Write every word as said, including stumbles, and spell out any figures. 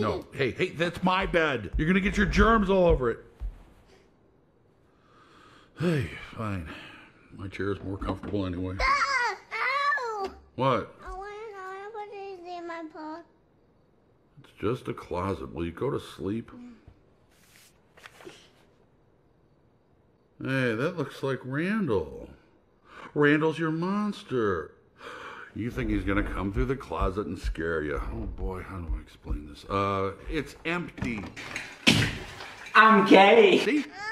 No. Hey, hey, that's my bed. You're gonna get your germs all over it. Hey, fine. My chair is more comfortable anyway. Ah, ow! What? I want to know what is in my pot. It's just a closet. Will you go to sleep? Hey, that looks like Randall. Randall's your monster. You think he's gonna come through the closet and scare you? Oh boy, how do I explain this? Uh, it's empty. I'm gay. See?